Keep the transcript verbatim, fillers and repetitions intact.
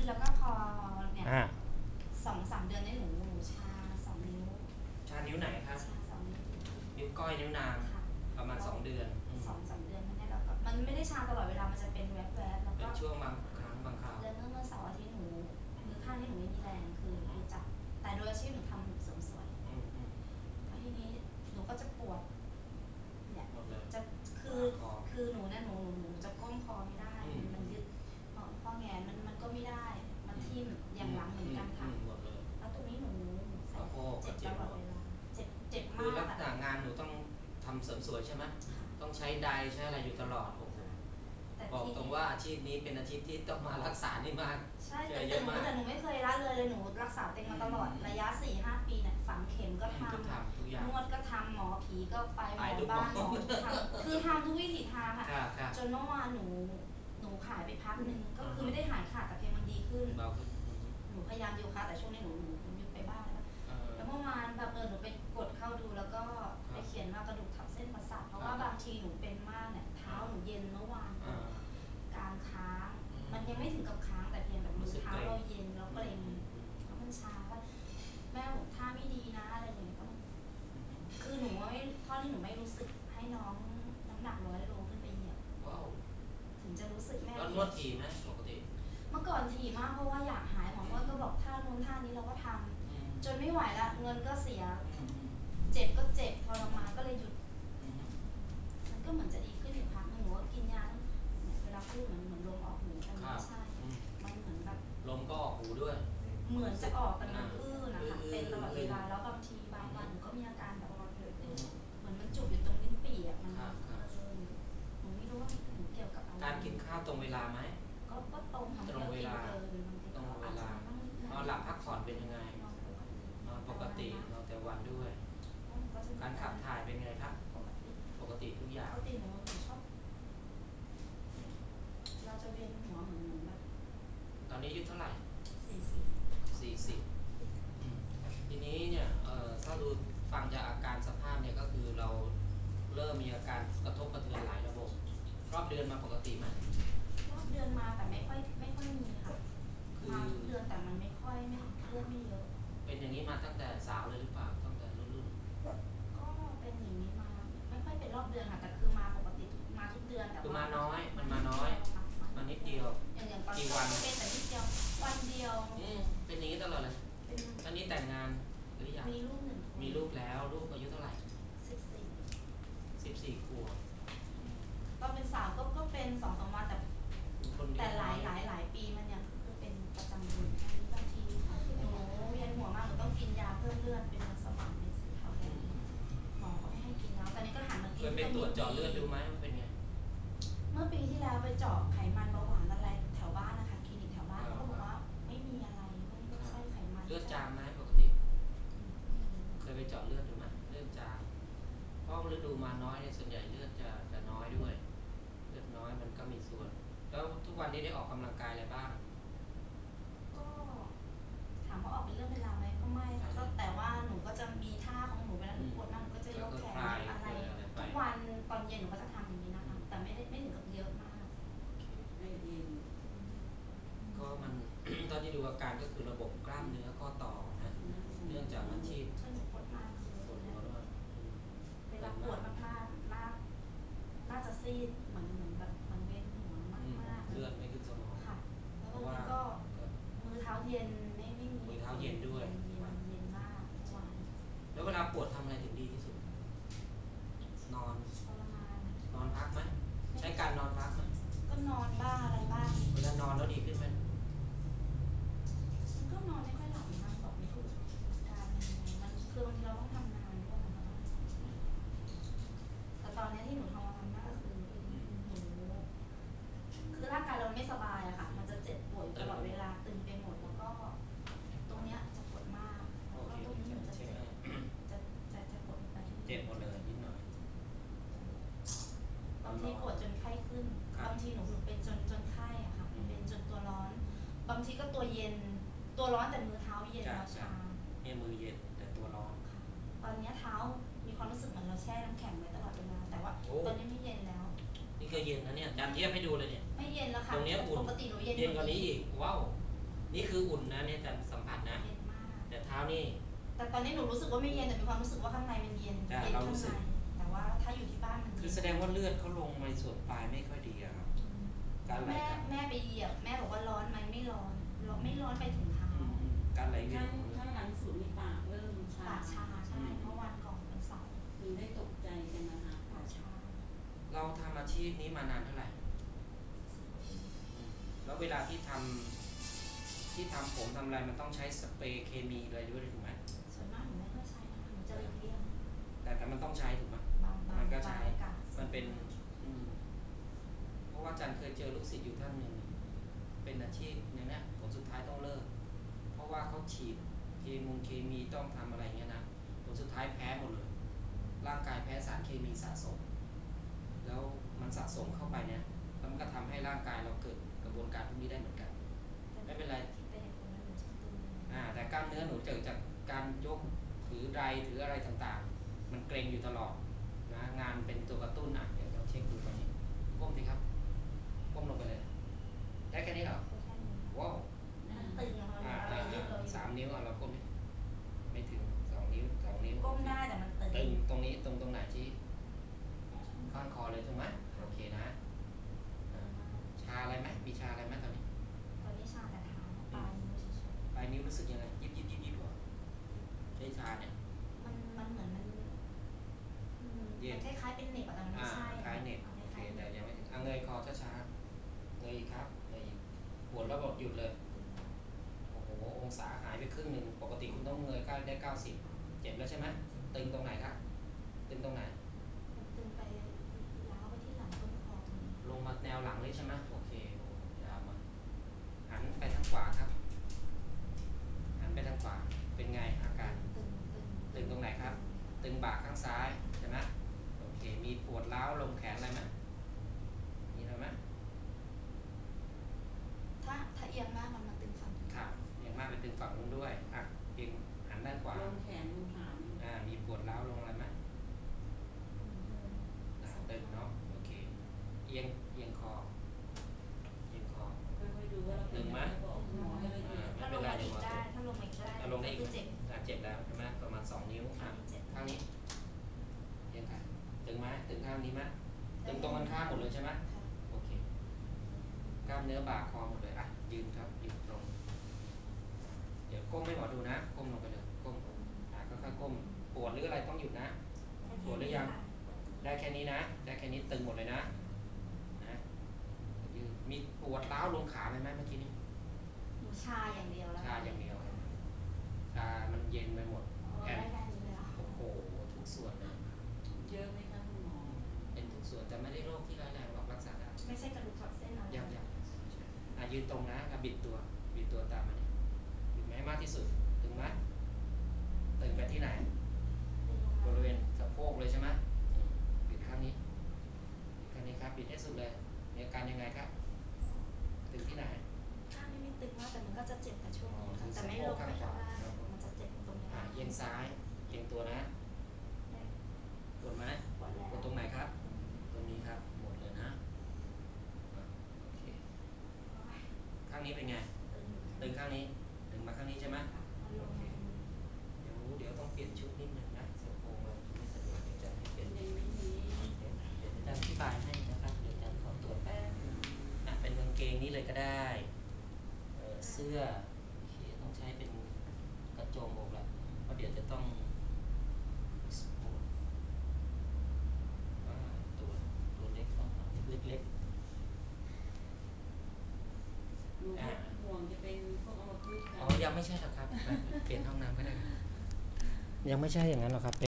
แล้วก็พอเนี่ยสองสามเดือนนี้หนูหนูชาสองนิ้วชานิ้วไหนครับชาสองนิ้วนิ้วก้อยนิ้วนางประมาณสองเดือนสองสามเดือนมันเนี่ยแล้วก็มันไม่ได้ชาตลอดเวลามันจะเป็นแวบๆแล้วก็ช่วงบางครั้งบางคราวแล้วเมื่อเสาร์อาทิตย์หนูมือข้างที่หนูไม่มีแรงคือคือจับแต่โดยอาชีพหนูทำเสริมสวยแล้วทีนี้หนูก็จะปวดเนี่ยจะคือคือหนูเนี่ยหนูหนูจะก้มคอไม่ได้มันยึดข้อแงนมันมันก็ไม่ได้มันทิ่มอย่างหลังเหมือนกันค่ะแล้วตรงนี้หนูใส่เจ็บตลอดเวลาเจ็บเจ็บมากคือลักษณะงานหนูต้องทำเสริมสวยใช่ไหมต้องใช้ไดใช้อะไรอยู่ตลอดโอ้โหบอกตรงว่าอาชีพนี้เป็นอาชีพที่ต้องมารักษานี่มากใช่แต่หนูแต่หนูไม่เคยละเลยเลยหนูรักษาเต็มมาตลอดระยะ สี่ห้า ปีเนี่ยฝังเข็มก็ทำนวดก็ทำหมอผีก็ไปหมอบ้านหมอทำคือทำทุกวิถีทางค่ะจนเมื่อวานหนูหนูหายไปพักหนึ่งก็คือไม่ได้หายขาดแต่เพียงมันดีขึ้นหนูพยายามโยคะแต่ช่วงนี้หนูหนูหยุดไปบ้างแล้วแล้วเมื่อวานแบบเออหนูไปกดเข้าดูแล้วก็ไปเขียนว่ากระดูกทับเส้นประสาทเพราะว่าบางทีหนูเป็นมากเนี่ยเท้าหนูเย็นเมื่อวานกลางค้างมันยังไม่ถึงกับค้างแต่เพียงแบบมือเท้าเราเย็นแล้วเกร็งแล้วมันชาว่าแม่บอกท่าไม่ดีนะอะไรอย่างเงี้ยคือหนูไม่ท่อที่หนูไม่รู้สึกให้น้องน้ำหนักร้อยโลขึ้นไปเหยียบถึงจะรู้สึกแม่แล้วนวดถี่ไหมปกติเมื่อก่อนถี่มากเพราะว่าอยากหายหมอก็บอกท่านู้นท่านี้เราก็ทำจนไม่ไหวละเงินก็เสียเจ็บก็เจ็บทรมานก็เลยหยุดมันก็เหมือนจะดีขึ้นอยู่พักหนูก็กินยาเวลาพูดเหมือนเหมือนลมออกหูแต่ไม่ใช่มันเหมือนแบบลมก็ออกหูด้วยเหมือนจะออกแต่มันอื้อนะคะเป็นตลอดเวลาแล้วบางทีบางวันหนูก็มีอาการแบบเหมือนมันจุกอยู่ตรงลิ้นปี่อ่ะมันหนูไม่รู้ว่าหนูเกี่ยวกับอะไรการกินข้าวตรงเวลาไหมก็ก็ตรงตรงเวลาตรงเวลานอนหลับพักผ่อนเป็นยังไงนอนปกตินอนแต่วันด้วยการขับถ่ายเป็นไงครับปกติทุกอย่างปกติหนูชอบเราจะเวียนหัวเหมือนเหมือนแบบตอนนี้อายุเท่าไหร่สี่สิบสี่สิบทีนี้เนี่ยเอ่อถ้าดูฟังจากอาการสภาพเนี่ยก็คือเราเริ่มมีอาการกระทบกระเทือนหลายระบบรอบเดือนมาปกติไหมรอบเดือนมาแต่ไม่ค่อยไม่ค่อยมีค่ะมาทุกเดือนแต่มันไม่ค่อยไม่เลือดไม่เยอะเป็นอย่างนี้มาตั้งแต่สาวเลยหรือเปล่าตั้งแต่รุ่นรุ่นก็เป็นอย่างนี้มาไม่ค่อยเป็นรอบเดือนค่ะแต่คือมาปกติมาทุกเดือนแต่คือมาน้อยมันมาน้อยมานิดเดียวกี่วันเป็นแต่นิดเดียววันเดียวเป็นอย่างนี้ตลอดเลยตอนนี้แต่งงานหรือยังมีลูกหนึ่งมีลูกแล้วลูกอายุเท่าไหร่สิบสี่สิบสี่ขวบตอนเป็นสาวก็ก็เป็นสองสามวันแต่แต่หลายหลายหลายปีมันยังคือเป็นประจำเดือนบางทีหนูเวียนหัวมากหนูต้องกินยาเพิ่มเลือดเป็นสมองเป็นสีขาวแดงหมอก็ไม่ให้กินแล้วตอนนี้ก็หันมากินเคยไปตรวจเจาะเลือดดูไหมมันเป็นไงเมื่อปีที่แล้วไปเจาะไขมันเบาหวานอะไรแถวบ้านนะคะคลินิกแถวบ้านเขาบอกว่าไม่มีอะไรไม่ใช่ไขมันเลือดจางไหมปกติเคยไปเจาะเลือดดูไหมเลือดจางเพราะฤดูมาน้อยเนี่ยส่วนใหญ่เลือดจะจะน้อยด้วยเลือดน้อยมันก็มีส่วนแล้วทุกวันนี้ได้ออกกำลังกายอะไรบ้างก็ถามว่าออกเป็นเรื่องเป็นราวไหมก็ไม่ก็แต่ว่าหนูก็จะมีท่าของหนูเวลาหนูปวดมากหนูก็จะยกแขนอะไรทุกวันตอนเย็นหนูก็จะทำอย่างนี้นะคะแต่ไม่ได้ไม่ถึงกับเยอะมากไม่ดีก็มัน ตอนที่ดูอาการก็คือระบบกล้ามเนื้อข้อต่อนะเนื่องจากอาชีพปวดมากปวดหัวด้วยเวลาปวดมากๆน่าน่าจะซีดเหมือนเหมือนแบบมันเวียนหัวมากๆเลือดไม่ขึ้นสมองค่ะแล้วก็มือเท้าเย็นไม่ไม่มีมือเท้าเย็นด้วยเย็นมากวันแล้วเวลาปวดทำอะไรถึงดีที่สุดนอนนอนพักไหมใช้การนอนพักไหมก็นอนบ้างอะไรบ้างเวลานอนแล้วดีขึ้นไหมก็นอนไม่ค่อยหลับนะบอกไม่ถูกการมันคือบางทีเราต้องทำงานด้วยนะคะแต่ตอนนี้ที่หนูทำงานมากก็คือหนูคือร่างกายเราไม่สบายอะค่ะมันจะเจ็บป่วยตลอดเวลาตึงไปหมดแล้วก็ตรงเนี้ยจะปวดมากแล้วก็ตรงนี้มันจะเจ็บจะจะจะปวดไปเจ็บหมดเลยนิดหน่อยบางทีปวดจนไข้ขึ้นบางทีหนูเป็นจนจนไข้อะค่ะเป็นจนตัวร้อนบางทีก็ตัวเย็นตัวร้อนแต่มือเท้าเย็นเราชาเนี่ยมือเย็นแต่ตัวร้อนตอนนี้เท้ามีความรู้สึกเหมือนเราแช่น้ำแข็งไว้ตลอดเวลาแต่ว่าตอนนี้ไม่เย็นแล้วนี่ก็เย็นนะเนี่ยดันเทียบให้ดูเลยเนี่ยไม่เย็นแล้วค่ะตรงนี้อุ่นปกติหนูเย็นเย็นกว่านี้อีกว้าวนี่คืออุ่นนะเนี่ยแต่สัมผัสนะเย็นมากแต่เท้านี่แต่ตอนนี้หนูรู้สึกว่าไม่เย็นแต่มีความรู้สึกว่าข้างในมันเย็นเย็นข้างในแต่ว่าถ้าอยู่ที่บ้านมันคือแสดงว่าเลือดเขาลงในส่วนปลายไม่ค่อยดีอะครับการไหลแม่แม่ไปเหยียบแม่บอกว่าร้อนไหมไม่ร้อนไม่ร้อนไปถึงเท้าการไหลเวียนข้างหลังสุดมีปากเริ่มชาปากชาใช่เมื่อวันก่อนเป็นเสาร์คือได้ตกใจกันนะคะปากชาเราทำอาชีพนี้มานานเท่าไหร่แล้วเวลาที่ทำที่ทำผมทำอะไรมันต้องใช้สเปรย์เคมีอะไรด้วยถูกไหมส่วนมากหนูไม่ค่อยใช้นะหนูจะเลี่ยงแต่แต่มันต้องใช้ถูกไหมมันก็ใช้มันเป็นเพราะว่าจันเคยเจอลูกศิษย์อยู่ท่านหนึ่งเป็นอาชีพอย่างนี้ผลสุดท้ายต้องเลิกเพราะว่าเขาฉีดเคมีเคมีต้องทำอะไรเงี้ยนะผลสุดท้ายแพ้หมดเลยร่างกายแพ้สารเคมีสะสมแล้วมันสะสมเข้าไปเนี่ยแล้วมันก็ทำให้ร่างกายเราเกิดกระบวนการพวกนี้ได้เหมือนกันไม่เป็นไรอ่าแต่กล้ามเนื้อหนูเจอจากการยกถือไดถืออะไรต่างๆมันเกร็งอยู่ตลอดนะงานเป็นตัวกระตุ้นอ่ะเดี๋ยวเราเช็คดูตอนนี้ก้มสิครับก้มลงไปเลยได้แค่นี้เหรอว้าวตึงอ่าสามนิ้วอ่ะเราก้มไม่ถึงสองนิ้วสองนิ้วก้มได้แต่มันตึงตึงตรงนี้ตรงตรงไหนที่ข้างคอเลยถูกไหมโอเคนะชาอะไรไหมมีชาอะไรไหมตอนนี้ตอนนี้ชาแต่เท้าปลายนิ้วเฉยๆปลายนิ้วรู้สึกยังไงยิบยิบยิบยิบหรอใช้ชาเนี่ยมันมันเหมือนมันคล้ายๆเป็นเหน็บแต่มันไม่ใช่คล้ายเหน็บโอเคแต่ยังไม่ถึงเงยคอช้าๆเงยครับเงยปวดแล้วบอกหยุดเลยโอ้โหองศาหายไปครึ่งหนึ่งปกติคุณต้องเงยได้เก้าสิบเจ็บแล้วใช่ไหมตึงตรงไหนครับตึงตรงไหนตึงไปล้าวไปที่หลังต้นคอลงมาแนวหลังเลยใช่ไหมโอเคยาวมาหันไปทางขวาครับหันไปทางขวาเป็นไงอาการตึงตึงตึงตรงไหนครับตึงบ่าข้างซ้ายใช่ไหมโอเคมีปวดร้าวลงแขนอะไรไหมมีอะไรไหมถ้าถ้าเอียงมากมันมาตึงฝั่งครับเอียงมากไปตึงฝั่งนู้นด้วยอ่ะเอียงหันด้านขวาลงแขนลงขาอ่ามีปวดร้าวลงอะไรไหมตึงเนาะโอเคเอียงเอียงคอเอียงคอค่อยๆดูว่าเราตึงไหมถ้าลงมาอีกได้ถ้าลงมาอีกได้ถ้าลงได้อีกเจ็บเจ็บแล้วใช่ไหมประมาณสองนิ้วอ่ะข้างนี้เอียงค่ะตึงไหมตึงข้างนี้ไหมตึงตรงกันข้ามหมดเลยใช่ไหมโอเคกล้ามเนื้อบ่าคอหมดเลยอ่ะยืนครับยืนตรงเดี๋ยวก้มให้หมอดูนะก้มลงไปเลยก้มอ่ะค่อยๆก้มปวดหรืออะไรต้องหยุดนะปวดหรือยังได้แค่นี้นะได้แค่นี้ตึงหมดเลยนะนะยืนมีปวดร้าวลงขาไหมไหมเมื่อกี้นี้ชาอย่างเดียวแล้วชาอย่างเดียวชามันเย็นไปหมดแอนโอ้โหทุกส่วนเลยเยอะไหมคะคุณหมอเป็นทุกส่วนแต่ไม่ได้โรคที่ร้ายแรงหรอกรักษาได้ไม่ใช่กระดูกทับเส้นอะไรยังยังอ่ะยืนตรงนะกับบิดตัวบิดตัวตามมาเนี่ยบิดไหมมากที่สุดถึงไหมตึงไปที่ไหนบริเวณสะโพกเลยใช่ไหมบิดข้างนี้บิดข้างนี้ครับบิดให้สุดเลยมีอาการยังไงครับตึงที่ไหนข้างนี้ไม่ตึงมากแต่มันก็จะเจ็บแต่ช่วงนี้แต่ไม่ลงไปข้างล่างมันจะเจ็บตรงนี้เอียงซ้ายเอียงตัวนะปวดไหมปวดแล้วปวดตรงไหนครับตรงนี้ครับหมดเลยนะโอเคข้างนี้เป็นไงตึงข้างนี้ตึงมาข้างนี้ใช่ไหมโอเคเดี๋ยวเดี๋ยวต้องเปลี่ยนชุดนิดนึงนะเสื้อโครงเราไม่สะดวกเดี๋ยวจะให้เปลี่ยนเดี๋ยวจะอธิบายให้นะครับเดี๋ยวจะขอตรวจแป๊บอ่ะเป็นกางเกงนี้เลยก็ได้เสื้อโอเคต้องใช้เป็นกระโจมอกแหละเพราะเดี๋ยวจะต้องตัวตัวเล็กต้องเล็กๆห่วงจะเป็นพวกอัมพฤกษ์อ๋อยังไม่ใช่หรอกครับเปลี่ยนห้องน้ำก็ได้ยังไม่ใช่อย่างนั้นหรอกครับ